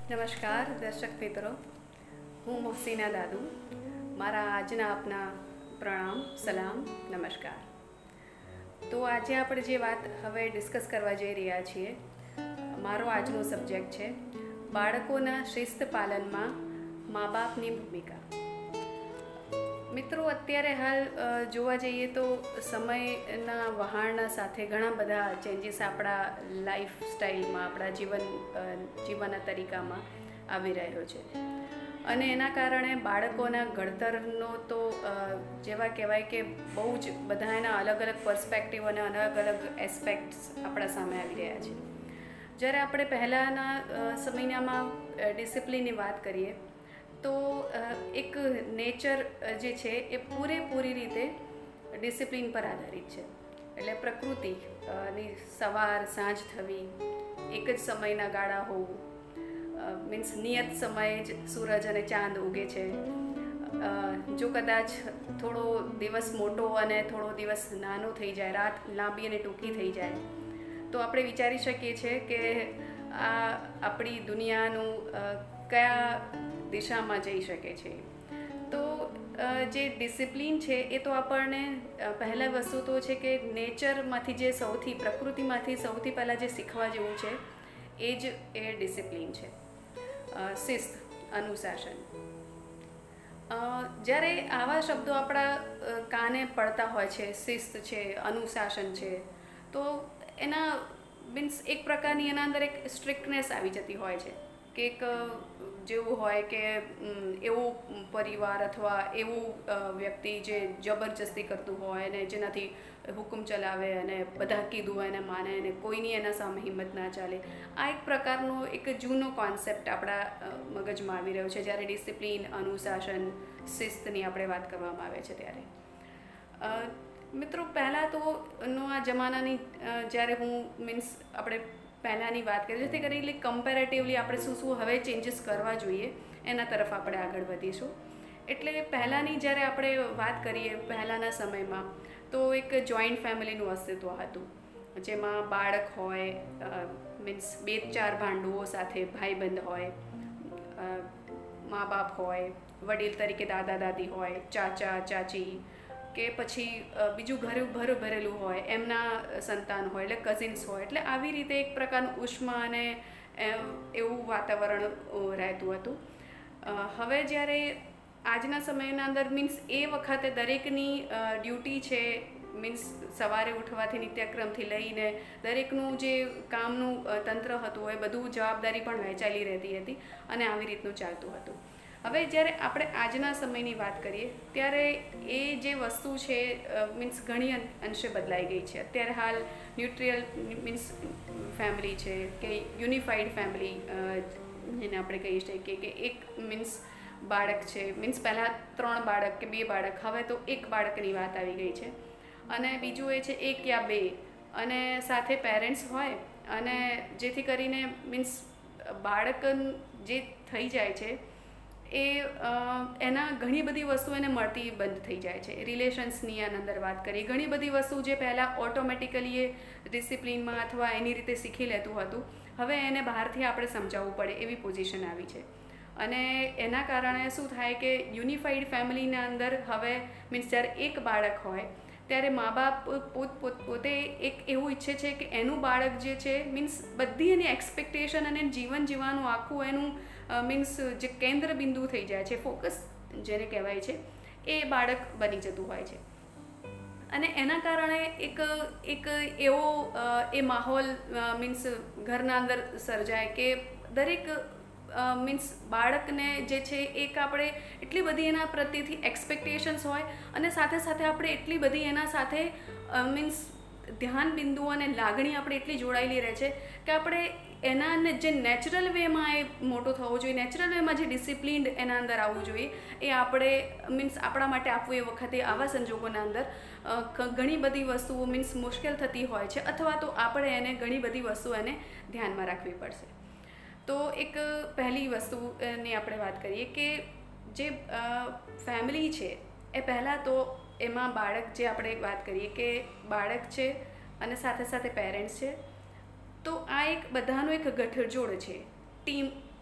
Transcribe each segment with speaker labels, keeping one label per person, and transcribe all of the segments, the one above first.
Speaker 1: નમસ્કાર દર્શક મિત્રો, હું મોહસીના દાદુ. મારા આજના આપના પ્રણામ, સલામ, નમસ્કાર. તો આજે આપણે જે વાત હવે ડિસ્કસ કરવા જઈ રહ્યા છીએ, મારો આજનો સબ્જેક્ટ છે બાળકોના શિસ્ત પાલનમાં મા બાપની ભૂમિકા. મિત્રો, અત્યારે હાલ જોવા જઈએ તો સમયના વહાણના સાથે ઘણા બધા ચેન્જીસ આપણા લાઈફ સ્ટાઈલમાં, આપણા જીવનના તરીકામાં આવી રહ્યો છે. અને એના કારણે બાળકોના ઘડતરનો તો જેવા કહેવાય કે બહુ જ બધા એના અલગ અલગ પર્સપેક્ટિવ અને અલગ અલગ એસ્પેક્ટ્સ આપણા સામે આવી રહ્યા છે. જ્યારે આપણે પહેલાંના સમયનામાં ડિસિપ્લિનની વાત કરીએ તો એક નેચર જે છે એ પૂરેપૂરી રીતે ડિસિપ્લિન પર આધારિત છે. એટલે પ્રકૃતિની સવાર સાંજ થવી, એક જ સમયના ગાળા હોવું, મીન્સ નિયત સમયે જ સૂરજ અને ચાંદ ઉગે છે. જો કદાચ થોડો દિવસ મોટો અને થોડો દિવસ નાનો થઈ જાય, રાત લાંબી અને ટૂંકી થઈ જાય, તો આપણે વિચારી શકીએ છીએ કે આ આપણી દુનિયાનું કયા દિશામાં જઈ શકે છે. તો જે ડિસિપ્લિન છે એ તો આપણને પહેલાં વસ્તુ તો છે કે નેચરમાંથી જે પ્રકૃતિમાંથી સૌથી પહેલાં જે શીખવા જેવું છે એ જ એ ડિસિપ્લિન છે. શિસ્ત, અનુશાસન. જ્યારે આવા શબ્દો આપણા કાને પડતા હોય છે, શિસ્ત છે, અનુશાસન છે, તો એના મીન્સ એક પ્રકારની એના અંદર એક સ્ટ્રિક્ટનેસ આવી જતી હોય છે કે એક જેવું હોય કે એવું પરિવાર અથવા એવું વ્યક્તિ જે જબરજસ્તી કરતું હોય અને જેનાથી હુકમ ચલાવે અને બધા કીધું એને માને અને કોઈની એના સામે હિંમત ના ચાલે. આ એક પ્રકારનો એક જૂનો કોન્સેપ્ટ આપણા મગજમાં આવી રહ્યો છે જ્યારે ડિસિપ્લિન, અનુશાસન, શિસ્તની આપણે વાત કરવામાં આવે છે ત્યારે. મિત્રો, પહેલાં તો આ જમાનાની જ્યારે હું આપણે પહેલાંની વાત કરીએ, જેથી કરીને કમ્પેરેટિવલી આપણે શું હવે ચેન્જીસ કરવા જોઈએ એના તરફ આપણે આગળ વધીશું. એટલે પહેલાંની જ્યારે આપણે વાત કરીએ પહેલાંના સમયમાં તો એક જોઈન્ટ ફેમિલીનું અસ્તિત્વ હતું, જેમાં બાળક હોય, મીન્સ 2-4 ભાંડુઓ સાથે ભાઈબંધ હોય, મા બાપ હોય, વડીલ તરીકે દાદા દાદી હોય, ચાચા ચાચી, કે પછી બીજું ઘરે ભરેલું હોય એમના સંતાન હોય, એટલે કઝિન્સ હોય. એટલે આવી રીતે એક પ્રકારનું ઉષ્મા અને એવું વાતાવરણ રહેતું હતું. હવે જ્યારે આજના સમયના અંદર મીન્સ એ વખતે દરેકની ડ્યુટી છે, મીન્સ સવારે ઉઠવાથી નિત્યક્રમથી લઈને દરેકનું જે કામનું તંત્ર હતું એ બધું જવાબદારી પણ વહેંચાયેલી રહેતી હતી અને આવી રીતનું ચાલતું હતું. હવે જ્યારે આપણે આજના સમયની વાત કરીએ ત્યારે એ જે વસ્તુ છે મીન્સ ઘણી અંશે બદલાઈ ગઈ છે. અત્યારે હાલ ન્યુટ્રિયલ મીન્સ ફેમિલી છે કે યુનિફાઈડ ફેમિલી જેને આપણે કહી શકીએ કે એક મીન્સ બાળક છે, મીન્સ પહેલાં 3 બાળક કે 2 બાળક, હવે તો 1 બાળકની વાત આવી ગઈ છે. અને બીજું એ છે 1 યા 2 અને સાથે પેરેન્ટ્સ હોય, અને જેથી કરીને મીન્સ બાળક જે થઈ જાય છે એ એના ઘણી બધી વસ્તુ એને મળતી બંધ થઈ જાય છે. રિલેશન્સની અંદર વાત કરીએ, ઘણી બધી વસ્તુ જે પહેલાં ઓટોમેટિકલી એ ડિસિપ્લિનમાં અથવા એની રીતે શીખી લેતું હતું, હવે એને બહારથી આપણે સમજાવવું પડે એવી પોઝિશન આવી છે. અને એના કારણે શું થાય કે યુનિફાઈડ ફેમિલીના અંદર હવે મીન્સ જ્યારે 1 બાળક હોય ત્યારે મા બાપ પોતે એક એવું ઈચ્છે છે કે એનું બાળક જે છે મીન્સ બધી એની એક્સપેક્ટેશન અને જીવન જીવવાનું આખું એનું મીન્સ જે કેન્દ્ર બિંદુ થઈ જાય છે, ફોકસ જેને કહેવાય છે, એ બાળક બની જતું હોય છે. અને એના કારણે એક એવો એ માહોલ મીન્સ ઘરના અંદર સર્જાય કે દરેક મીન્સ બાળકને જે છે એક આપણે એટલી બધી એના પ્રત્યેથી એક્સપેક્ટેશન્સ હોય અને સાથે સાથે આપણે એટલી બધી એના સાથે મીન્સ ધ્યાન બિંદુ અને લાગણી આપણે એટલી જોડાયેલી રહે છે કે આપણે એના જે નેચરલ વેમાં એ મોટો થવો જોઈએ, નેચરલ વેમાં જે ડિસિપ્લિન્ડ એના અંદર આવવું જોઈએ, એ આપણે મીન્સ આપણા માટે આપવું એ વખતે આવા સંજોગોના અંદર ઘણી બધી વસ્તુઓ મીન્સ મુશ્કેલ થતી હોય છે, અથવા તો આપણે એને ઘણી બધી વસ્તુ એને ધ્યાનમાં રાખવી પડશે. તો એક પહેલી વસ્તુની આપણે વાત કરીએ કે જે ફેમિલી છે એ પહેલાં તો એમાં બાળક, જે આપણે વાત કરીએ કે બાળક છે અને સાથે સાથે પેરેન્ટ્સ છે, તો આ એક બધાનો એક ગઠજોડ છે, ટીમ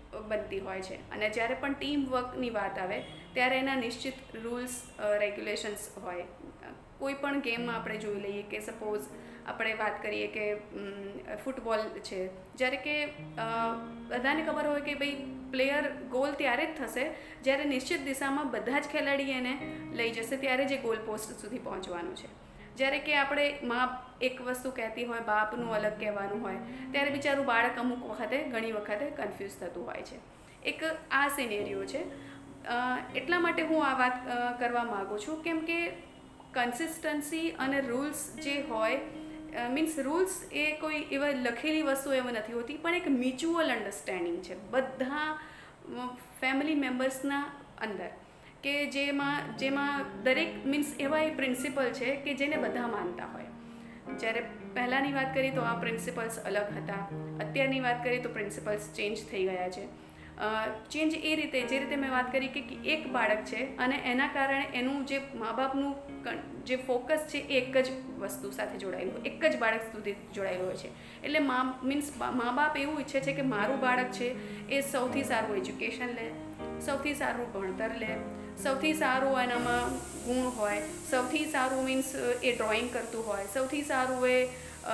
Speaker 1: બનતી હોય છે. અને જ્યારે પણ ટીમ વર્કની વાત આવે ત્યારે એના નિશ્ચિત રૂલ્સ રેગ્યુલેશન્સ હોય. કોઈ પણ ગેમમાં આપણે જોઈ લઈએ કે સપોઝ આપણે વાત કરીએ કે ફૂટબોલ છે, જ્યારે કે બધાને ખબર હોય કે ભાઈ પ્લેયર ગોલ ત્યારે જ થશે જ્યારે નિશ્ચિત દિશામાં બધા જ ખેલાડી એને લઈ જશે, ત્યારે જે ગોલ પોસ્ટ સુધી પહોંચવાનું છે. જ્યારે કે આપણે એક વસ્તુ કહેતી હોય, બાપનું અલગ કહેવાનું હોય, ત્યારે બિચારું બાળક ઘણી વખતે કન્ફ્યુઝ થતું હોય છે. એક આ સિનેરિયો છે. એટલા માટે હું આ વાત કરવા માગું છું કેમ કે કન્સિસ્ટન્સી અને રૂલ્સ જે હોય મીન્સ રૂલ્સ એ કોઈ એવા લખેલી વસ્તુ એવા નથી હોતી, પણ એક મ્યુચ્યુઅલ અન્ડરસ્ટેન્ડિંગ છે બધા ફેમિલી મેમ્બર્સના અંદર, કે જેમાં દરેક મીન્સ એવા એ પ્રિન્સિપલ છે કે જેને બધા માનતા હોય. જ્યારે પહેલાંની વાત કરીએ તો આ પ્રિન્સિપલ્સ અલગ હતા, અત્યારની વાત કરીએ તો પ્રિન્સિપલ્સ ચેન્જ થઈ ગયા છે. ચેન્જ એ રીતે જે રીતે મેં વાત કરી કે એક બાળક છે અને એના કારણે એનું જે મા બાપનું જે ફોકસ છે એ એક જ વસ્તુ સાથે જોડાયેલું, એક જ બાળક સુધી જોડાયેલું હોય છે. એટલે મા બાપ એવું ઈચ્છે છે કે મારું બાળક છે એ સૌથી સારું એજ્યુકેશન લે, સૌથી સારું ભણતર લે, સૌથી સારું એનામાં ગુણ હોય, સૌથી સારું મીન્સ એ ડ્રોઈંગ કરતું હોય, સૌથી સારું એ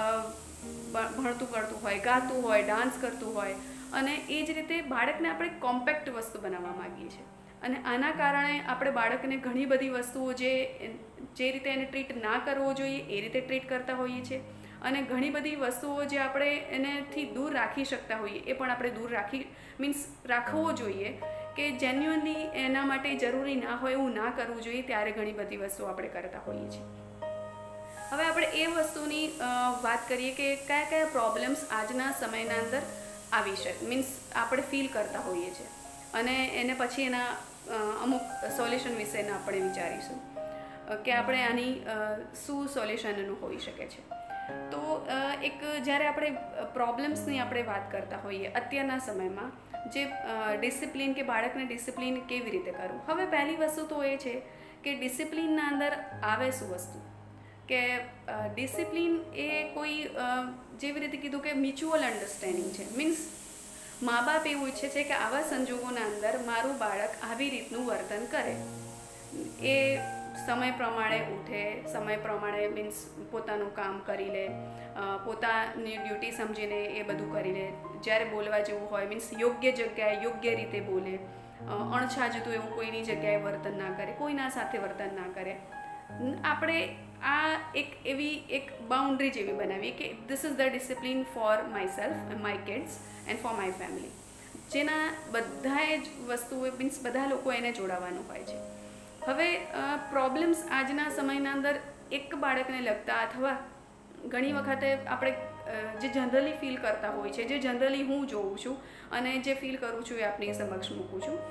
Speaker 1: ભણતું કરતું હોય, ગાતું હોય, ડાન્સ કરતું હોય. અને એ જ રીતે બાળકને આપણે કોમ્પેક્ટ વસ્તુ બનાવવા માગીએ છીએ. અને આના કારણે આપણે બાળકને ઘણી બધી વસ્તુઓ જે રીતે એને ટ્રીટ ના કરવો જોઈએ એ રીતે ટ્રીટ કરતા હોઈએ છીએ. અને ઘણી બધી વસ્તુઓ જે આપણે એનેથી દૂર રાખી શકતા હોઈએ એ પણ આપણે દૂર રાખવો જોઈએ, કે જેન્યુઅનલી એના માટે જરૂરી ના હોય એવું ના કરવું જોઈએ. ત્યારે ઘણી બધી વસ્તુઓ આપણે કરતા હોઈએ છીએ. હવે આપણે એ વસ્તુની વાત કરીએ કે કયા કયા પ્રોબ્લેમ્સ આજના સમયના અંદર આવી શકે, મીન્સ આપણે ફીલ કરતા હોઈએ છીએ, અને એને પછી એના અમુક સોલ્યુશન વિશેના આપણે વિચારીશું કે આપણે આની શું સોલ્યુશન એનું હોઈ શકે છે. તો એક જ્યારે આપણે પ્રોબ્લેમ્સની આપણે વાત કરતા હોઈએ અત્યારના સમયમાં, જે ડિસિપ્લિન કે બાળકને ડિસિપ્લિન કેવી રીતે કરવું. હવે પહેલી વસ્તુ તો એ છે કે ડિસિપ્લિનના અંદર આવે શું વસ્તુ, કે ડિસિપ્લિન એ કોઈ જેવી રીતે કીધું કે મ્યુચ્યુઅલ અન્ડરસ્ટેન્ડિંગ છે. મીન્સ મા બાપ એવું ઈચ્છે છે કે આવા સંજોગોના અંદર મારું બાળક આવી રીતનું વર્તન કરે, એ સમય પ્રમાણે ઉઠે, સમય પ્રમાણે મીન્સ પોતાનું કામ કરી લે, પોતાની ડ્યુટી સમજીને એ બધું કરી લે, જ્યારે બોલવા જેવું હોય મીન્સ યોગ્ય જગ્યાએ યોગ્ય રીતે બોલે, અણછાજતું એવું કોઈની જગ્યાએ વર્તન ના કરે, કોઈના સાથે વર્તન ના કરે. આપણે આ એક બાઉન્ડ્રી જેવી બનાવીએ કે this is the discipline for myself, my kids and for my family, જેના બધાએ જ વસ્તુઓ મીન્સ બધા લોકો એને જોડાવાનું હોય છે. હવે પ્રોબ્લેમ્સ આજના સમયના અંદર એક બાળકને લગતા અથવા ઘણી વખતે આપણે જે જનરલી ફીલ કરતા હોય છે, જે જનરલી હું જોઉં છું અને જે ફીલ કરું છું એ આપની સમક્ષ મૂકું છું.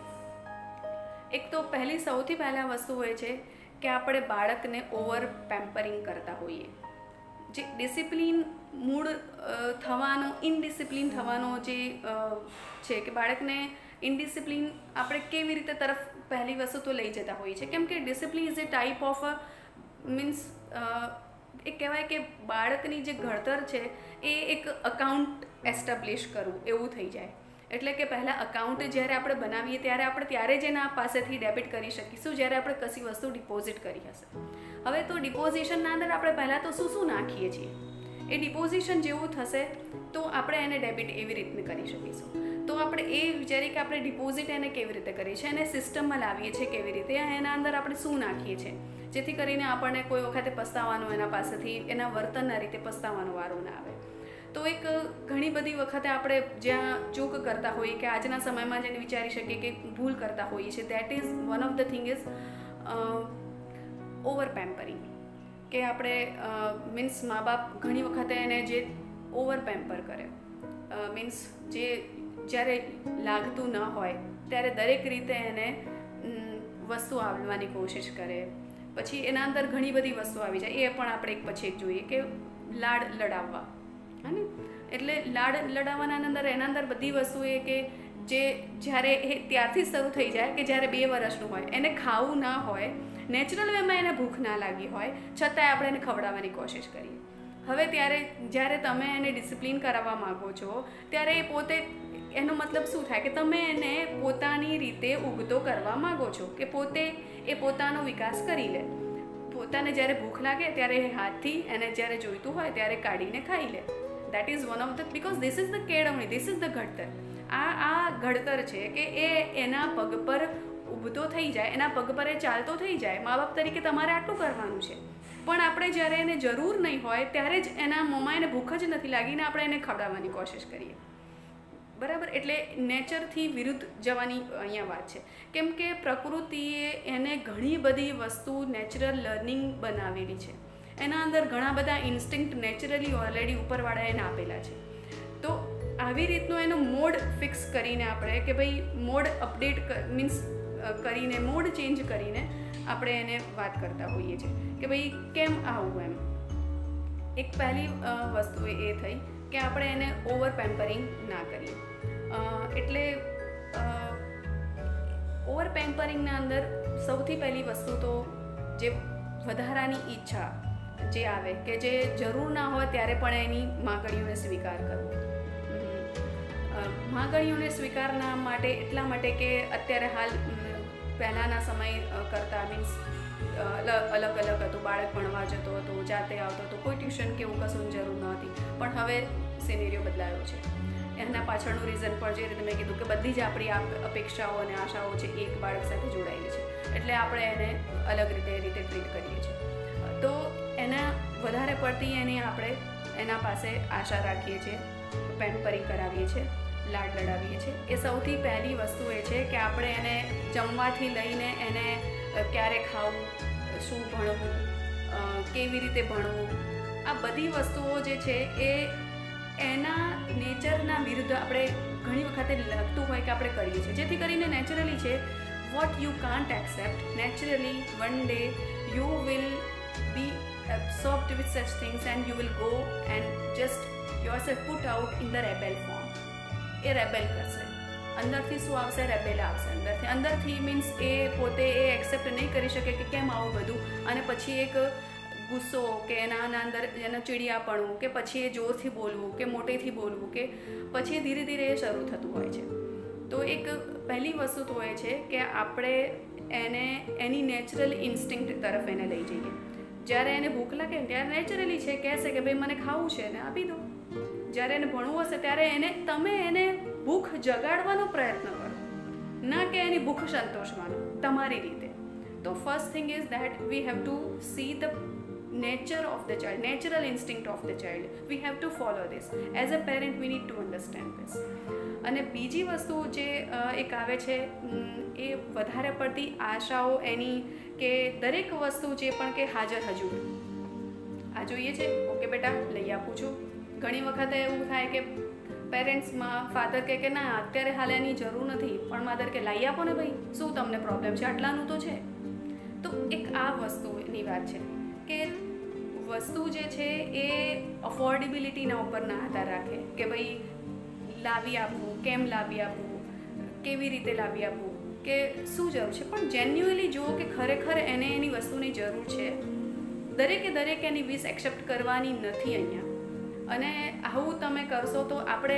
Speaker 1: એક તો સૌથી પહેલાં વસ્તુ હોય છે કે આપણે બાળકને ઓવર પેમ્પરિંગ કરતા હોઈએ. જે ડિસિપ્લિન મૂળ થવાનો, ઇનડિસિપ્લિન થવાનો જે છે કે બાળકને ઇનડિસિપ્લિન આપણે કેવી રીતે તરફ પહેલી વસ્તુ તો લઈ જતા હોઈએ છીએ, કેમ કે discipline is a type of means એ કહેવાય કે બાળકની જે ઘડતર છે એ એક અકાઉન્ટ એસ્ટાબ્લિશ કરવું એવું થઈ જાય. એટલે કે પહેલાં અકાઉન્ટ જ્યારે આપણે બનાવીએ ત્યારે જ એના પાસેથી ડેબિટ કરી શકીશું જ્યારે આપણે કશી વસ્તુ ડિપોઝિટ કરી હશે. હવે તો ડિપોઝિશનના અંદર આપણે પહેલાં તો શું નાખીએ છીએ, એ ડિપોઝિશન જેવું થશે તો આપણે એને ડેબિટ એવી રીતે કરી શકીશું. તો આપણે એ વિચારીએ કે આપણે ડિપોઝિટ એને કેવી રીતે કરીએ છીએ, એને સિસ્ટમમાં લાવીએ છીએ કેવી રીતે, એના અંદર આપણે શું નાખીએ છીએ, જેથી કરીને આપણને કોઈ વખતે પસ્તાવાનો એના પાસેથી એના વર્તનના રીતે પસ્તાવાનો વારો ના આવે. તો એક ઘણી બધી વખતે આપણે જ્યાં ચૂક કરતા હોઈએ કે આજના સમયમાં જેને વિચારી શકીએ કે ભૂલ કરતા હોઈએ છીએ, that is one of the thing is over pampering. કે આપણે મીન્સ મા બાપ ઘણી વખતે એને જે ઓવર પેમ્પર કરે, મીન્સ જે જ્યારે લાગતું ન હોય ત્યારે દરેક રીતે એને વસ્તુ આવવાની કોશિશ કરે. પછી એના અંદર ઘણી બધી વસ્તુ આવી જાય, એ પણ આપણે એક પછી એક જોઈએ કે લાડ લડાવવા. હા ને, એટલે લાડ લડાવવાના એના અંદર બધી વસ્તુ એ કે જે જ્યારે એ ત્યારથી શરૂ થઈ જાય કે જ્યારે 2 વર્ષનું હોય, એને ખાવું ના હોય, નેચરલ વેમાં એને ભૂખ ના લાગી હોય, છતાંય આપણે એને ખવડાવવાની કોશિશ કરીએ. હવે જ્યારે તમે એને ડિસિપ્લિન કરાવવા માગો છો ત્યારે એ પોતે એનો મતલબ શું થાય કે તમે એને પોતાની રીતે ઉગતો કરવા માગો છો કે પોતે એ પોતાનો વિકાસ કરી લે. પોતાને જ્યારે ભૂખ લાગે ત્યારે એ હાથથી એને જ્યારે જોઈતું હોય ત્યારે કાઢીને ખાઈ લે. That is one of the, because this is the કેળવણી, ધીસ ઇઝ ધ ઘડતર. આ ઘડતર છે કે એ એના પગ પર ઊભતો થઈ જાય, એના પગ પર એ ચાલતો થઈ જાય. મા બાપ તરીકે તમારે આટલું કરવાનું છે. પણ આપણે જ્યારે એને જરૂર નહીં હોય ત્યારે જ એના મોંમાં એને ભૂખ જ નથી લાગીને આપણે એને ખવડાવવાની કોશિશ કરીએ. બરાબર? એટલે નેચરથી વિરુદ્ધ જવાની અહીંયા વાત છે. કેમ કે પ્રકૃતિએ એને ઘણી બધી વસ્તુ નેચરલ લર્નિંગ બનાવેલી છે. એના અંદર ઘણા બધા ઇન્સ્ટિંક્ટ નેચરલી ઓલરેડી ઉપરવાળા એને આપેલા છે. તો આવી રીતનો એનો મોડ ફિક્સ કરીને આપણે કે ભાઈ મોડ અપડેટ મીન્સ કરીને, મોડ ચેન્જ કરીને આપણે એને વાત કરતા હોઈએ છીએ કે ભાઈ કેમ આવું એમ. એક પહેલી વસ્તુ એ થઈ કે આપણે એને ઓવર પેમ્પરિંગ ના કરીએ. એટલે ઓવર પેમ્પરિંગના અંદર સૌથી પહેલી વસ્તુ તો જે વધારાની ઈચ્છા જે આવે કે જે જરૂર ના હોય ત્યારે પણ એની માંગણીઓને સ્વીકાર કરવો. માંગણીઓને સ્વીકારના માટે એટલા માટે કે અત્યારે હાલ પહેલાંના સમય કરતાં મીન્સ અલગ હતું. બાળક ભણવા જતો હતો, જાતે આવતો હતો, કોઈ ટ્યુશન કે એવું કશું જરૂર નહોતી. પણ હવે સિનેરિયો બદલાયો છે. એના પાછળનું રીઝન પણ જે રીતે મેં કીધું કે બધી જ આપણી અપેક્ષાઓ અને આશાઓ છે એક બાળક સાથે જોડાયેલી છે. એટલે આપણે એને અલગ રીતે ટ્રીટ કરીએ છીએ. તો એના વધારે પડતી આપણે એના પાસે આશા રાખીએ છીએ, પેમ્પરિંગ કરાવીએ છીએ, લાડ લડાવીએ છીએ. એ સૌથી પહેલી વસ્તુ એ છે કે આપણે એને જમવાથી લઈને એને ક્યારે ખાવું, શું ભણવું, કેવી રીતે ભણવું, આ બધી વસ્તુઓ જે છે એ એના નેચરના વિરુદ્ધ આપણે ઘણી વખતે લાગતું હોય કે આપણે કરીએ છીએ. જેથી કરીને નેચરલી છે what you can't accept, naturally one day you will be absorbed with such things and you will go and just yourself put out in the rebel form. એ રેબેલ કરશે. અંદરથી શું આવશે? રેબેલ આવશે. અંદરથી મીન્સ એ પોતે એ એક્સેપ્ટ નહીં કરી શકે કે કેમ આવું બધું, અને પછી એક ગુસ્સો કે એના અંદર એના ચીડિયાપણું કે પછી એ જોરથી બોલવું કે મોટેથી બોલવું કે પછી ધીરે ધીરે એ શરૂ થતું હોય છે. તો એક પહેલી વસ્તુ તો એ છે કે આપણે એને એની નેચરલ ઇન્સ્ટિંક્ટ તરફ એને લઈ જઈએ. જ્યારે એને ભૂખ લાગે ત્યારે નેચરલી છે કહેશે કે ભાઈ મને ખાવું છે ને આપી દો. જ્યારે એને ભણવું હશે ત્યારે તમે એને ભૂખ જગાડવાનો પ્રયત્ન કરો, ના કે એની ભૂખ સંતોષવાનો તમારી રીતે. તો first thing is that we have to see the nature of the child, natural instinct of the child. We have to follow this. As a parent we need to understand this. અને બીજી વસ્તુ જે એક આવે છે એ વધારે પડતી આશાઓ એની કે દરેક વસ્તુ જે પણ કે હાજર હજુર આ જોઈએ છે, ઓકે બેટા લઈ આપું છું. ઘણી વખતે એવું થાય કે પેરેન્ટ્સમાં ફાધર કે ના અત્યારે હાલ એની જરૂર નથી, પણ મધર કે લાવી આપો ને ભાઈ, શું તમને પ્રોબ્લેમ છે, આટલાનું તો છે. તો એક આ વસ્તુની વાત છે કે વસ્તુ જે છે એ અફોર્ડેબિલિટીના ઉપર ના આધાર રાખે કે ભાઈ લાવી આપવું, કેમ લાવી આપવું, કેવી રીતે લાવી આપવું, કે શું જરૂર છે. પણ જેન્યુઅલી જુઓ કે ખરેખર એને એની વસ્તુની જરૂર છે. દરેક એની વિશ એક્સેપ્ટ કરવાની નથી અહીંયા. અને આવું તમે કરશો તો આપણે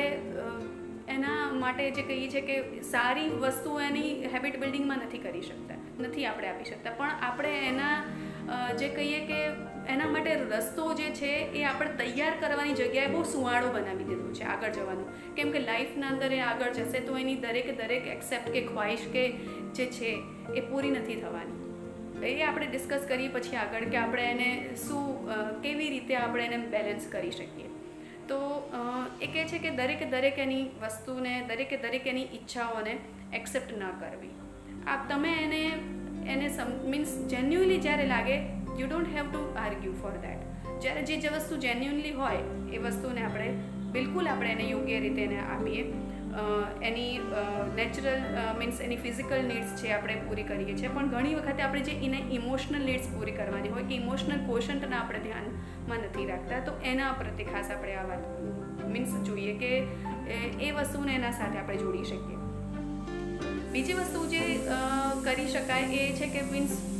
Speaker 1: એના માટે જે કહીએ છીએ કે સારી વસ્તુ એની હેબિટ બિલ્ડિંગમાં નથી કરી શકતા, નથી આપણે આપી શકતા. પણ આપણે એના જે કહીએ કે એના માટે રસ્તો જે છે એ આપણે તૈયાર કરવાની જગ્યાએ બહુ સુવાળો બનાવી દીધો છે આગળ જવાનું. કેમ કે લાઈફના અંદર એ આગળ જશે તો એની દરેક એક્સેપ્ટ કે ખ્વાહિશ કે જે છે એ પૂરી નથી થવાની. એ આપણે ડિસ્કસ કરીએ પછી આગળ કે આપણે એને શું કેવી રીતે આપણે એને બેલેન્સ કરી શકીએ. તો એ કહે છે કે દરેક એની વસ્તુને દરેક એની ઈચ્છાઓને એક્સેપ્ટ ન કરવી. તમે એને મીન્સ જેન્યુઅલી જ્યારે લાગે you don't have to argue for that. જ્યારે જે વસ્તુ જેન્યુઅનલી હોય એ વસ્તુને આપણે બિલકુલ આપણે એને યોગ્ય રીતે એને આપીએ. એની નેચરલ મીન્સ એની ફિઝિકલ નીડ્સ છે આપણે પૂરી કરીએ છીએ, પણ ઘણી વખતે આપણે જે એને ઇમોશનલ નીડ્સ પૂરી કરવાની હોય કે ઇમોશનલ કોશન્ટના આપણે ધ્યાનમાં નથી રાખતા. તો એના પ્રત્યે ખાસ આપણે આ વાત મીન્સ જોઈએ કે એ વસ્તુને એના સાથે આપણે જોડી શકીએ. બીજી વસ્તુ જે કરી શકાય એ છે કે મીન્સ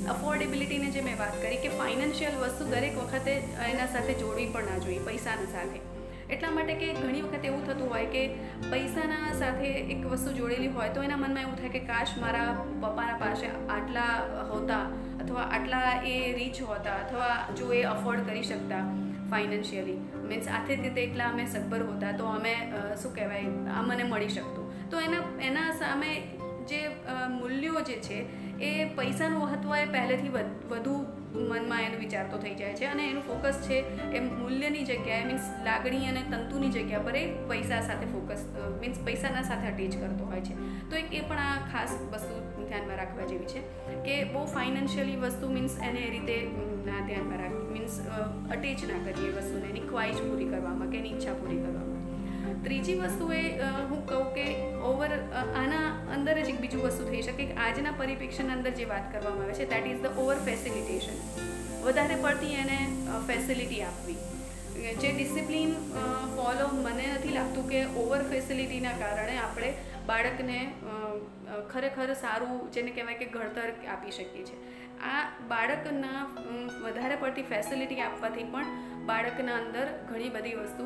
Speaker 1: અફોર્ડેબિલિટીની જે મેં વાત કરી કે ફાઇનાન્શિયલ વસ્તુ દરેક વખતે એના સાથે જોડવી પણ ના જોઈએ પૈસાના સાથે. એટલા માટે કે ઘણી વખત એવું થતું હોય કે પૈસાના સાથે એક વસ્તુ જોડેલી હોય તો એના મનમાં એવું થાય કે કાશ મારા પપ્પાના પાસે આટલા હોતા અથવા આટલા એ રીચ હોતા અથવા જો એ અફોર્ડ કરી શકતા ફાઇનાન્શિયલી, મીન્સ આર્થિક રીતે એટલા અમે સગભર હોતા તો અમે શું કહેવાય આ મને મળી શકતું. તો એના સામે જે મૂલ્યો જે છે એ પૈસાનું મહત્ત્વ એ પહેલેથી વધુ મનમાં એનો વિચારતો થઈ જાય છે અને એનું ફોકસ છે એ મૂલ્યની જગ્યાએ મીન્સ લાગણી અને તંતુની જગ્યા પર એ પૈસા સાથે ફોકસ મીન્સ પૈસાના સાથે અટેચ કરતો હોય છે. તો એ પણ આ ખાસ વસ્તુ ધ્યાનમાં રાખવા જેવી છે કે બહુ ફાઇનાન્શિયલી વસ્તુ મીન્સ એને એ રીતે ના ધ્યાનમાં રાખી મીન્સ અટેચ ના કરીએ વસ્તુને એની ખ્વાહિશ પૂરી કરવામાં કે એની ઈચ્છા પૂરી કરવામાં. ત્રીજી વસ્તુ એ હું કહું કે આના અંદર જ એક બીજું વસ્તુ થઈ શકે કે આજના પરિપ્રેક્ષ્યના અંદર જે વાત કરવામાં આવે છે that is the over facilitation. વધારે પડતી એને ફેસિલિટી આપવી. જે ડિસિપ્લિન ફોલો મને નથી લાગતું કે ઓવર ફેસિલિટીના કારણે આપણે બાળકને ખરેખર સારું જેને કહેવાય કે ઘડતર આપી શકીએ છીએ. આ બાળકના વધારે પડતી ફેસિલિટી આપવાથી પણ બાળકના અંદર ઘણી બધી વસ્તુ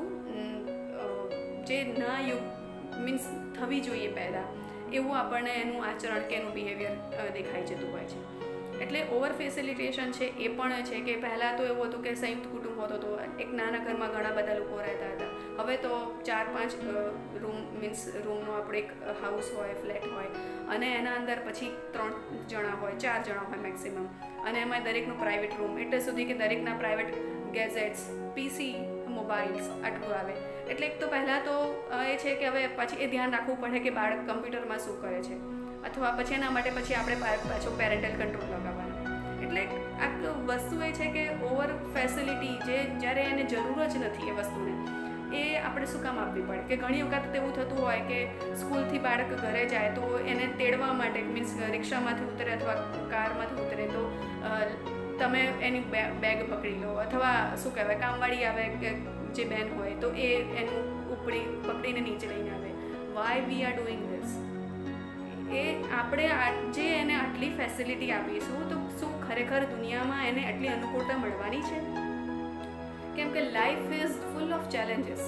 Speaker 1: જે ના મીન્સ થવી જોઈએ પહેલાં એવું આપણને એનું આચરણ કે એનું બિહેવિયર દેખાઈ જતું હોય છે. એટલે ઓવર ફેસિલિટેશન છે એ પણ છે કે પહેલાં તો એવું હતું કે સંયુક્ત કુટુંબ હોતો હતો, એક નાના ઘરમાં ઘણા બધા લોકો રહેતા હતા. હવે તો 4-5 રૂમ મીન્સ રૂમનો આપણે એક હાઉસ હોય, ફ્લેટ હોય અને એના અંદર પછી 3 જણા હોય, 4 જણા હોય મેક્સિમમ અને એમાં દરેકનું પ્રાઇવેટ રૂમ એટલે સુધી કે દરેકના પ્રાઇવેટ ગેઝેટ્સ, પીસી, મોબાઈલ્સ આટલું આવે. એટલે એક તો પહેલાં તો એ છે કે હવે પછી એ ધ્યાન રાખવું પડે કે બાળક કમ્પ્યુટરમાં શું કરે છે અથવા પછી એના માટે પછી આપણે પાછો પેરેન્ટલ કંટ્રોલ લગાવવાનો. એટલે આ વસ્તુ એ છે કે ઓવર ફેસિલિટી જે જ્યારે એને જરૂર જ નથી એ વસ્તુને એ આપણે શું કામ આપવી પડે. કે ઘણી વખત એવું થતું હોય કે સ્કૂલથી બાળક ઘરે જાય તો એને તેડવા માટે મીન્સ રિક્ષામાંથી ઉતરે અથવા કારમાંથી ઉતરે તો તમે એની બેગ પકડી લો અથવા શું કહેવાય કામવાળી આવે કે જે બેન હોય તો એ એનું પકડીને નીચે લઈને આવે. Why we are doing this? એ આપણે જે એને આટલી ફેસિલિટી આપીશું તો શું ખરેખર દુનિયામાં એને આટલી અનુકૂળતા મળવાની છે? કેમ કે life is full of challenges.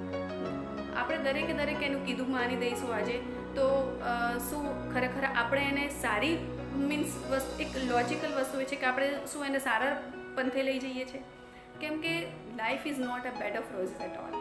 Speaker 1: આપણે દરેક એનું કીધું માની દઈશું આજે તો શું ખરેખર આપણે એને સારી મીન્સ એક લોજિકલ વસ્તુ એ છે કે આપણે શું એને સારા પંથે લઈ જઈએ છીએ? કેમ કે life is not a bed of roses at all.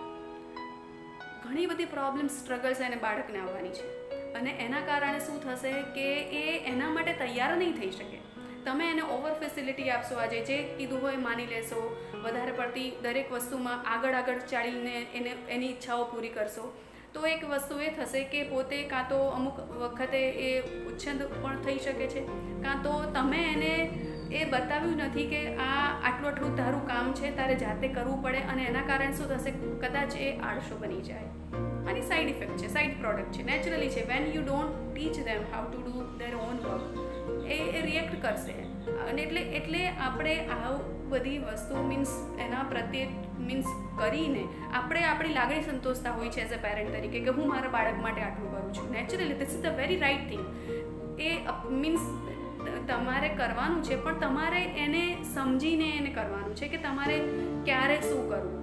Speaker 1: ઘણી બધી પ્રોબ્લેમ્સ, સ્ટ્રગલ્સ એને બાળકને આવવાની છે અને એના કારણે શું થશે કે એ એના માટે તૈયાર નહીં થઈ શકે. તમે એને ઓવર ફેસિલિટી આપશો, આજે જે કીધું હોય માની લેશો, વધારે પડતી દરેક વસ્તુમાં આગળ ચાલીને એની ઈચ્છાઓ પૂરી કરશો તો એક વસ્તુ એ થશે કે પોતે કાં તો અમુક વખતે એ ઉચ્છેદ પણ થઈ શકે છે, કાં તો તમે એને એ બતાવ્યું નથી કે આ આટલું તારું કામ છે, તારે જાતે કરવું પડે અને એના કારણે શું થશે કદાચ એ આળસો બની જાય. આની સાઈડ ઇફેક્ટ છે, સાઈડ પ્રોડક્ટ છે, નેચરલી છે. When you don't teach them how to do their own work એ રિએક્ટ કરશે. અને એટલે આપણે આ બધી વસ્તુ મીન્સ એના પ્રત્યે મીન્સ કરીને આપણે આપણી લાગણી સંતોષતા હોય છે એઝ અ પેરેન્ટ તરીકે કે હું મારા બાળક માટે આટલું કરું છું. Naturally this is the very right thing. એ મીન્સ તમારે કરવાનું છે પણ તમારે એને સમજીને એને કરવાનું છે કે તમારે ક્યારે શું કરવું,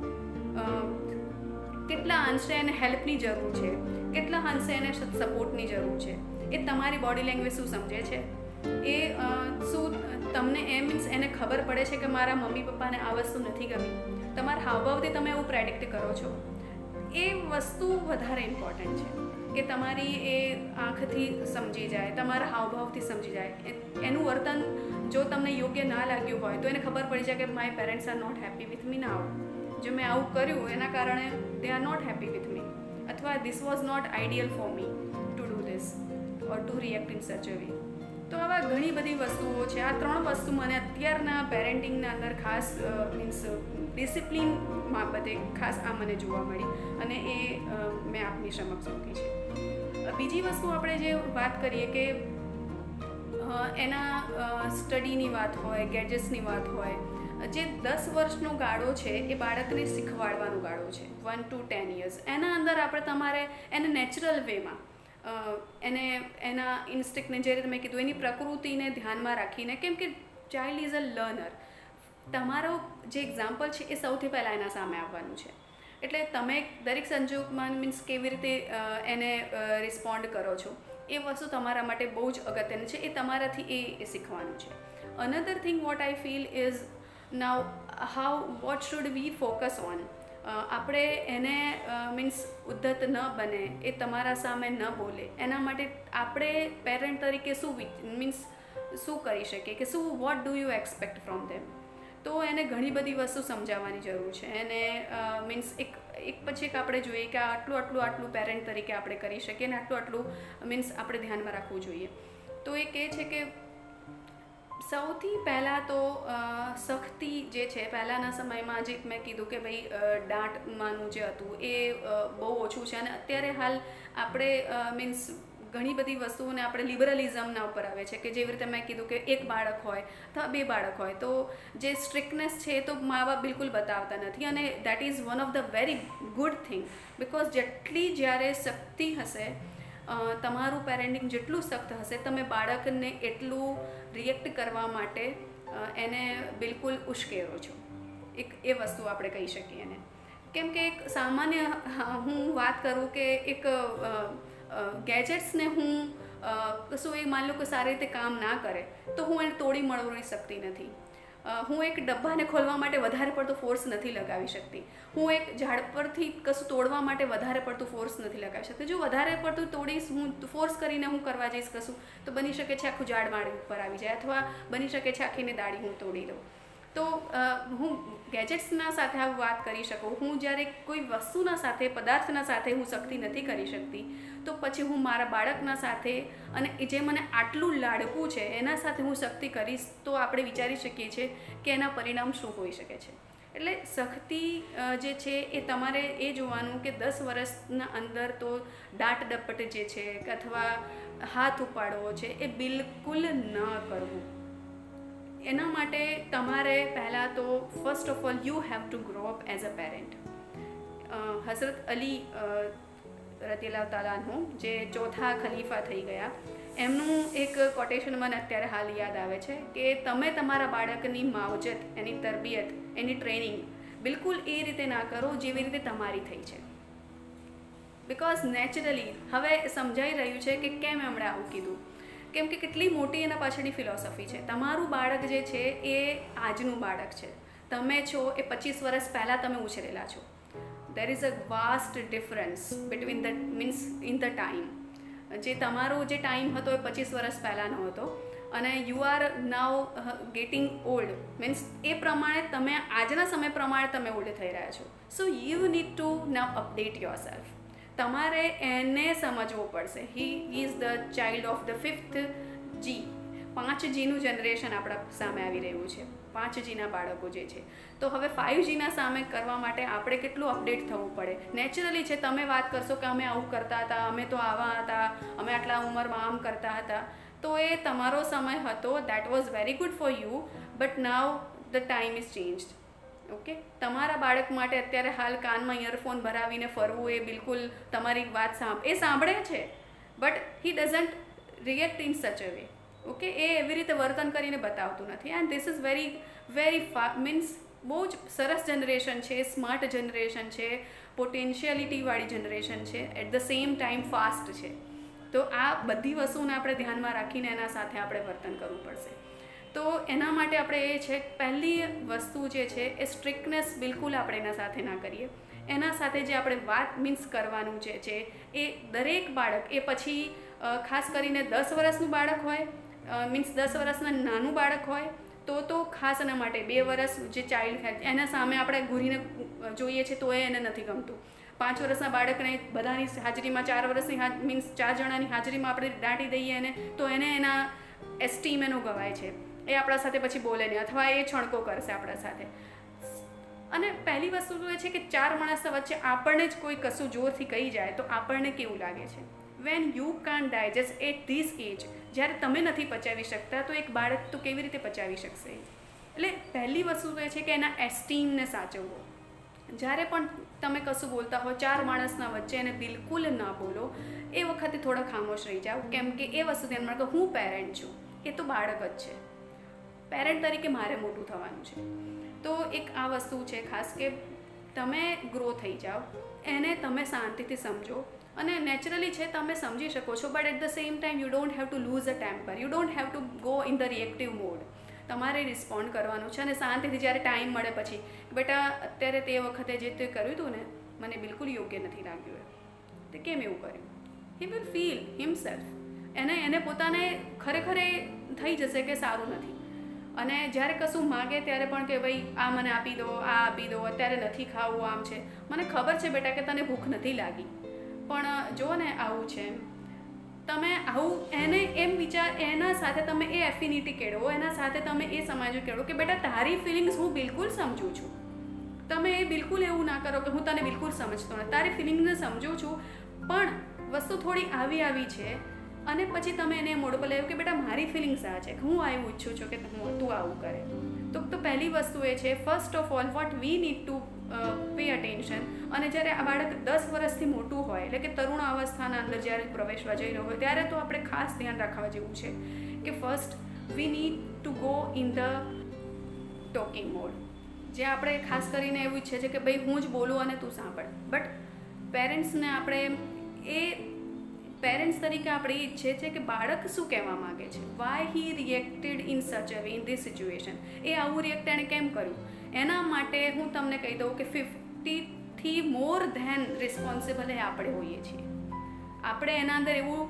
Speaker 1: કેટલા અંશે એને હેલ્પની જરૂર છે, કેટલા અંશે એને સપોર્ટની જરૂર છે, એ તમારી બોડી લેંગ્વેજ શું સમજે છે, એ શું તમને એ મીન્સ એને ખબર પડે છે કે મારા મમ્મી પપ્પાને આ વસ્તુ નથી ગમી, તમારા હાવભાવથી તમે એવું પ્રેડિક્ટ કરો છો. એ વસ્તુ વધારે ઇમ્પોર્ટન્ટ છે કે તમારી એ આંખથી સમજી જાય, તમારા હાવભાવથી સમજી જાય. એનું વર્તન જો તમને યોગ્ય ના લાગ્યું હોય તો એને ખબર પડી જાય કે my parents are not happy with me now. જો મેં આવું કર્યું એના કારણે they are not happy with me અથવા this was not ideal for me to do this or to react in such a way. તો આવા ઘણી બધી વસ્તુઓ છે. આ 3 વસ્તુ મને અત્યારના પેરેન્ટિંગના અંદર ખાસ મીન્સ ડિસિપ્લિન બાબતે ખાસ આ મને જોવા મળી અને એ મેં આપની સમક્ષ મૂકી છે. બીજી વસ્તુ આપણે જે વાત કરીએ કે એના સ્ટડીની વાત હોય, ગેજેટ્સની વાત હોય, જે 10 વર્ષનો ગાળો છે એ બાળકને શીખવાડવાનો ગાળો છે, 1 to 10 years. એના અંદર આપણે તમારે એને નેચરલ વેમાં એને એના ઇન્સ્ટિક્ટને જે રીતે મેં કીધું એની પ્રકૃતિને ધ્યાનમાં રાખીને, કેમ કે ચાઇલ્ડ ઇઝ અ લર્નર. તમારો જે એક્ઝામ્પલ છે એ સૌથી પહેલાં એના સામે આવવાનું છે. એટલે તમે દરેક સંજોગમાં મીન્સ કેવી રીતે એને રિસ્પોન્ડ કરો છો એ વસ્તુ તમારા માટે બહુ જ અગત્યની છે. એ તમારાથી એ શીખવાનું છે. Another thing what I feel is now what should we focus on. આપણે એને મીન્સ ઉદ્ધત ન બને, એ તમારા સામે ન બોલે, એના માટે આપણે પેરેન્ટ તરીકે શું કરી શકીએ કે what do you expect from them. તો એને ઘણી બધી વસ્તુ સમજાવવાની જરૂર છે. એને મીન્સ એક પછી એક આપણે જોઈએ કે આટલું પેરેન્ટ તરીકે આપણે કરી શકીએ ને આટલું મીન્સ આપણે ધ્યાનમાં રાખવું જોઈએ. તો એ કહે છે કે સૌથી પહેલાં તો સખ્તી જે છે પહેલાંના સમયમાં જે મેં કીધું કે ભાઈ દાંટમાંનું જે હતું એ બહુ ઓછું છે. અને અત્યારે હાલ આપણે મીન્સ ઘણી બધી વસ્તુઓને આપણે લિબરલિઝમના ઉપર આવે છે કે જેવી રીતે મેં કીધું કે એક બાળક હોય અથવા 2 બાળક હોય તો જે સ્ટ્રિક્ટનેસ છે એ તો મા બાપ બિલકુલ બતાવતા નથી. અને that is one of the very good thing. Because જેટલી જ્યારે સખ્તી હશે, તમારું પેરેન્ટિંગ જેટલું સખ્ત હશે, તમે બાળકને એટલું રિએક્ટ કરવા માટે એને બિલકુલ ઉશ્કેરો છો. એ વસ્તુ આપણે કહી શકીએ એને. કેમ કે એક સામાન્ય હું વાત કરું કે એક ગેજેટ્સને હું કશું એ માની લો કે સારી રીતે કામ ના કરે તો હું એને તોડી મળવી શકતી નથી. હું એક ડબ્બાને ખોલવા માટે વધારે પડતો ફોર્સ નથી લગાવી શકતી. હું એક ઝાડ પરથી કશું તોડવા માટે વધારે પડતું ફોર્સ નથી લગાવી શકતી. જો વધારે પડતું તોડીશ, હું ફોર્સ કરીને હું કરવા જઈશ કશું, તો બની શકે છે આખું ઝાડ મારી ઉપર આવી જાય, અથવા બની શકે છે આખીને દાળી હું તોડી લઉં. તો હું ગેજેટ્સના સાથે આ વાત કરી શકું. હું જ્યારે કોઈ વસ્તુના સાથે, પદાર્થના સાથે હું સખ્તી નથી કરી શકતી, તો પછી હું મારા બાળકના સાથે, અને જે મને આટલું લાડકું છે એના સાથે હું સખ્તી કરીશ તો આપણે વિચારી શકીએ છીએ કે એના પરિણામ શું હોઈ શકે છે. એટલે સખ્તી જે છે એ તમારે એ જોવાનું કે 10 વર્ષના અંદર તો દાટ ડપટ જે છે અથવા હાથ ઉપાડવો છે એ બિલકુલ ન કરવું. એના માટે તમારે પહેલાં તો first of all you have to grow up as a parent. હઝરત અલી રદિયલ્લાહુ તાલા અન્હુ જે ચોથા ખલીફા થઈ ગયા, એમનું એક કોટેશન મને અત્યારે હાલ યાદ આવે છે કે તમે તમારા બાળકની માવજત, એની તરબિયત, એની ટ્રેનિંગ બિલકુલ એ રીતે ના કરો જેવી રીતે તમારી થઈ છે. બિકોઝ નેચરલી હવે સમજાઈ રહ્યું છે કે કેમ એમણે આવું કીધું. કેમ કે કેટલી મોટી એના પાછળની ફિલોસોફી છે. તમારું બાળક જે છે એ આજનું બાળક છે. તમે છો એ 25 વર્ષ પહેલાં તમે ઉછરેલા છો. There is a vast difference between the means in the time. જે તમારો જે ટાઈમ હતો એ 25 વર્ષ પહેલાંનો હતો, અને you are now getting old means એ પ્રમાણે તમે આજના સમય પ્રમાણે તમે ઓલ્ડ થઈ રહ્યા છો. So you need to now update yourself. તમારે એને સમજવું પડશે. He is the child of the 5th G. 5Gનું જનરેશન આપણા સામે આવી રહ્યું છે. 5Gના બાળકો જે છે. તો હવે 5Gના સામે કરવા માટે આપણે કેટલું અપડેટ થવું પડે. નેચરલી છે, તમે વાત કરશો કે અમે આવું કરતા હતા, અમે તો આવા હતા, અમે આટલા ઉંમરમાં આમ કરતા હતા. તો એ તમારો સમય હતો. That was very good for you, but now the time is changed. Okay, તમારા બાળક માટે અત્યારે હાલ કાનમાં ઇયરફોન ભરાવીને ફરવું એ બિલકુલ તમારી વાત સાંભળે છે, but he doesn't react in such a way. Okay, એ એવી રીતે વર્તન કરીને બતાવતું નથી. And this is very means બહુ જ સરસ જનરેશન છે, સ્માર્ટ જનરેશન છે, પોટેન્શિયાલિટીવાળી જનરેશન છે, at the same time fast છે. તો આ બધી વસ્તુને આપણે ધ્યાનમાં રાખીને એના સાથે આપણે વર્તન કરવું પડશે. તો એના માટે આપણે એ છે, પહેલી વસ્તુ જે છે એ સ્ટ્રિક્ટનેસ બિલકુલ આપણે એના સાથે ના કરીએ. એના સાથે જે આપણે વાત મીન્સ કરવાનું જે છે એ દરેક બાળક, એ પછી ખાસ કરીને 10 વર્ષનું બાળક હોય, મીન્સ 10 વર્ષના નાનું બાળક હોય તો ખાસ એના માટે 2 વર્ષ જે ચાઇલ્ડ હેલ્થ, એના સામે આપણે ઘૂરીને જોઈએ છે તો એને નથી ગમતું. 5 વર્ષના બાળકને બધાની હાજરીમાં, 4 વર્ષની મીન્સ 4 જણાની હાજરીમાં આપણે દાટી દઈએ એને, તો એને એના એસ્ટીમ એનું ગવાય છે. એ આપણા સાથે પછી બોલે નહીં, અથવા એ છણકો કરશે આપણા સાથે. અને પહેલી વસ્તુ તો એ છે કે 4 માણસના વચ્ચે આપણને જ કોઈ કશું જોરથી કહી જાય તો આપણને કેવું લાગે છે. When you can't digest at this age, જ્યારે તમે નથી પચાવી શકતા તો એક બાળક તો કેવી રીતે પચાવી શકશે. એટલે પહેલી વસ્તુ તો એ છે કે એના એસ્ટીમને સાચવવો. જ્યારે પણ તમે કશું બોલતા હો 4 માણસના વચ્ચે, એને બિલકુલ ના બોલો. એ વખતે થોડા ખામોશ રહી જાઓ. કેમ કે એ વસ્તુ ધ્યાનમાં રાખો, હું પેરેન્ટ છું, એ તો બાળક જ છે. પેરેન્ટ તરીકે મારે મોટું થવાનું છે. તો એક આ વસ્તુ છે ખાસ કે તમે ગ્રો થઈ જાઓ, એને તમે શાંતિથી સમજો, અને નેચરલી છે તમે સમજી શકો છો, but at the same time you don't have to lose a temper, you don't have to go in the reactive mode. તમારે રિસ્પોન્ડ કરવાનું છે, અને શાંતિથી જ્યારે ટાઈમ મળે પછી, બેટા અત્યારે તે વખતે જે તે કર્યું હતું ને મને બિલકુલ યોગ્ય નથી લાગ્યું, તે કેમ એવું કર્યું, હી વિલ ફીલ હિમસેલ્ફ, એને પોતાને ખરેખર એ થઈ જશે કે સારું નથી. અને જ્યારે કશું માગે ત્યારે પણ કે ભાઈ આ મને આપી દો, આ આપી દો, અત્યારે નથી ખાવું, આમ છે, મને ખબર છે બેટા કે તને ભૂખ નથી લાગી, પણ જો ને આવું છે, તમે આવું એને એમ વિચાર, એના સાથે તમે એ એફિનિટી કેળવો, એના સાથે તમે એ સમજો કેળવો કે બેટા તારી ફિલિંગ્સ હું બિલકુલ સમજું છું. તમે એ બિલકુલ એવું ના કરો કે હું તને બિલકુલ સમજતો નથી, તારી ફિલિંગ્સને સમજું છું, પણ વસ્તુ થોડી આવી છે, અને પછી તમે એને મોડ પર લેવું કે બેટા મારી ફિલિંગ્સ આ છે, હું આવું ઈચ્છું છું કે તું આવું કરે. તો પહેલી વસ્તુ એ છે, first of all what we need to pay attention. અને જ્યારે આ બાળક 10 વર્ષથી મોટું હોય, એટલે કે તરુણ અવસ્થાના અંદર જ્યારે પ્રવેશવા જઈ રહ્યો હોય, ત્યારે તો આપણે ખાસ ધ્યાન રાખવા જેવું છે કે first we need to go in the talking mode, જે આપણે ખાસ કરીને એવું ઈચ્છે છે કે ભાઈ હું જ બોલું અને તું સાંભળ. બટ પેરેન્ટ્સને આપણે પેરેન્ટ્સ તરીકે આપણે એ ઈચ્છે છે કે બાળક શું કહેવા માગે છે, Y he reacted in such a way in this situation, એ આવું રિએક્ટ એણે કેમ કર્યું. એના માટે હું તમને કહી દઉં કે 50થી મોર ધેન રિસ્પોન્સિબલ એ આપણે હોઈએ છીએ. આપણે એના અંદર એવું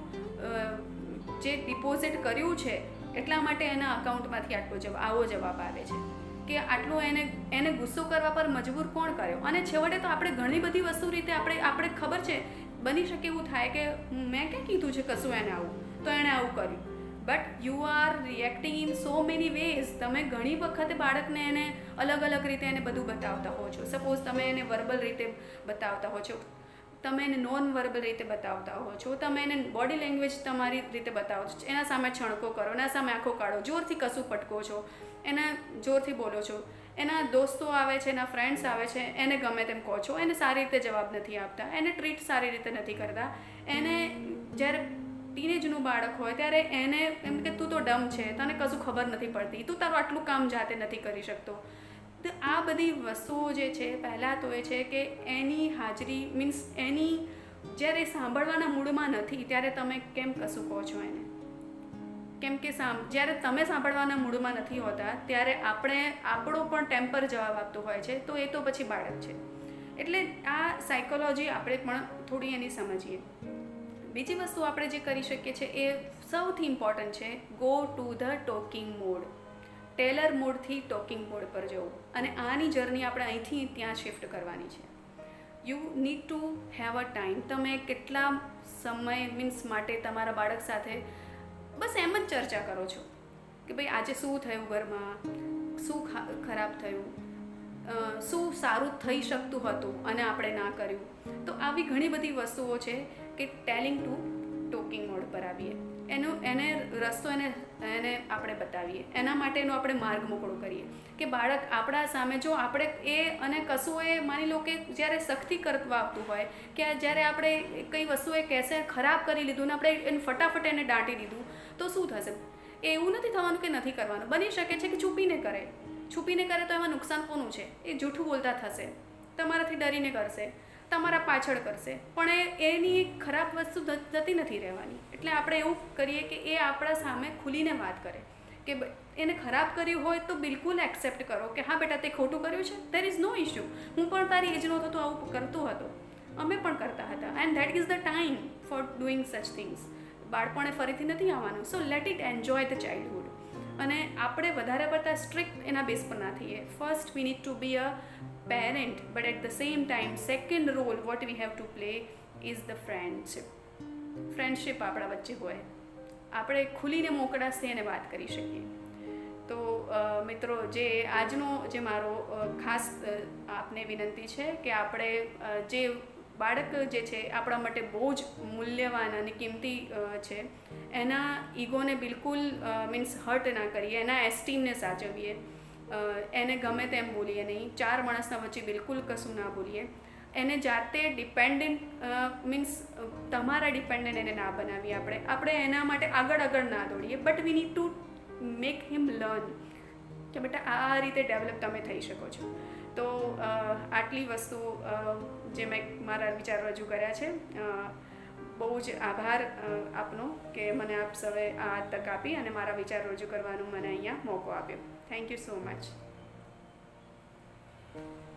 Speaker 1: જે ડિપોઝિટ કર્યું છે એટલા માટે એના અકાઉન્ટમાંથી આવો જવાબ આવે છે કે આટલું એને ગુસ્સો કરવા પર મજબૂર કોણ કર્યો. અને છેવટે તો આપણે ઘણી બધી વસ્તુ રીતે આપણે ખબર છે, બની શકે એવું થાય કે મેં ક્યાં કીધું છે કશું એને આવું, તો એણે આવું કર્યું, but you are reacting in so many ways. તમે ઘણી વખતે બાળકને એને અલગ અલગ રીતે એને બધું બતાવતા હો છો. સપોઝ તમે એને વર્બલ રીતે બતાવતા હો છો, તમે એને નોન વર્બલ રીતે બતાવતા હો છો, તમે એને બોડી લેંગ્વેજ તમારી રીતે બતાવો છો, એના સામે છણકો કરો, એના સામે આંખો કાઢો, જોરથી કશું પટકો છો, એને જોરથી બોલો છો, એના દોસ્તો આવે છે, એના ફ્રેન્ડ્સ આવે છે, એને ગમે તેમ કહો છો, એને સારી રીતે જવાબ નથી આપતા, એને ટ્રીટ સારી રીતે નથી કરતા. એને જ્યારે ટીનેજનું બાળક હોય ત્યારે એને એમ કે તું તો ડમ છે, તને કશું ખબર નથી પડતી, તું તારું આટલું કામ જાતે નથી કરી શકતો. તો આ બધી વસ્તુઓ જે છે, પહેલાં તો એ છે કે એની હાજરી મીન્સ એની જ્યારે સાંભળવાના મૂડમાં નથી ત્યારે તમે કેમ કશું કહો છો એને, કેમ કે જ્યારે તમે સાંભળવાના મૂડમાં નથી હોતા ત્યારે આપણો પણ ટેમ્પર જવાબ આપતો હોય છે, તો એ તો પછી બાળક છે. એટલે આ સાયકોલોજી આપણે પણ થોડી એની સમજીએ. બીજી વસ્તુ આપણે જે કરી શકીએ છીએ એ સૌથી ઇમ્પોર્ટન્ટ છે, go to the talking mode. ટેલર મોડથી ટોકિંગ મોડ પર જવું, અને આની જર્ની આપણે અહીંથી ત્યાં શિફ્ટ કરવાની છે. You need to have a time. તમે કેટલા સમય મીન્સ માટે તમારા બાળક સાથે બસ એમ જ ચર્ચા કરો છો કે ભાઈ આજે શું થયું ઘરમાં, શું ખરાબ થયું, શું સારું થઈ શકતું હતું અને આપણે ના કર્યું. તો આવી ઘણી બધી વસ્તુઓ છે કે ટેલિંગ ટુ ટોકિંગ મોડ પર આવીએ, એને રસ્તો એને આપણે બતાવીએ, એના માટેનો આપણે માર્ગ મોકળો કરીએ કે બાળક આપણા સામે જો આપણે અને કશું એ માની લો કે જ્યારે સખ્તી કરવા આવતું હોય કે જ્યારે આપણે કઈ વસ્તુ એ કહેશે ખરાબ કરી લીધું ને આપણે એને ફટાફટ એને દાટી દીધું તો શું થશે. એવું નથી થવાનું કે નથી કરવાનું, બની શકે છે કે છુપીને કરે તો એમાં નુકસાન કોનું છે, એ જૂઠું બોલતા થશે, તમારાથી ડરીને કરશે, તમારા પાછળ કરશે, પણ એની ખરાબ વસ્તુ જતી નથી રહેવાની. એટલે આપણે એવું કરીએ કે એ આપણા સામે ખુલીને વાત કરે કે એને ખરાબ કર્યું હોય તો બિલકુલ એક્સેપ્ટ કરો કે હા બેટા તે ખોટું કર્યું છે, દેર ઇઝ નો ઇશ્યુ, હું પણ તારી એજનો હતો તો આવું કરતો હતો, અમે પણ કરતા હતા, and that is the time for doing such things. બાળપણે ફરીથી નથી આવવાનું, so let it enjoy the childhood. અને આપણે વધારે પડતા સ્ટ્રિક્ટ એના બેઝ પર ના થઈએ. First we need to be a parent, but at the same time second role what we have to play is the friendship આપણા વચ્ચે હોય, આપણે ખુલીને મોકળાશથી એને વાત કરી શકીએ. તો મિત્રો, જે આજનો જે મારો ખાસ આપને વિનંતી છે કે આપણે જે બાળક જે છે આપણા માટે બહુ જ મૂલ્યવાન અને કિંમતી છે, એના ઈગોને બિલકુલ મીન્સ હર્ટ ના કરીએ, એના એસ્ટીમને સાચવીએ, એને ગમે તેમ બોલીએ નહીં, ચાર માણસના વચ્ચે બિલકુલ કશું ના બોલીએ, એને જાતે ડિપેન્ડન્ટ મીન્સ તમારા ડિપેન્ડન્ટ એને ના બનાવીએ, આપણે એના માટે આગળ ના દોડીએ, but we need to make him learn કે બેટા આ રીતે ડેવલપ તમે થઈ શકો છો. તો આટલી વસ્તુ જે મેં મારા વિચારો રજૂ કર્યા છે. બહુ જ આભાર આપનો કે મને આપ સૌએ આ તક આપી અને મારા વિચારો રજૂ કરવાનો મને અહીંયા મોકો આપ્યો. Thank you so much.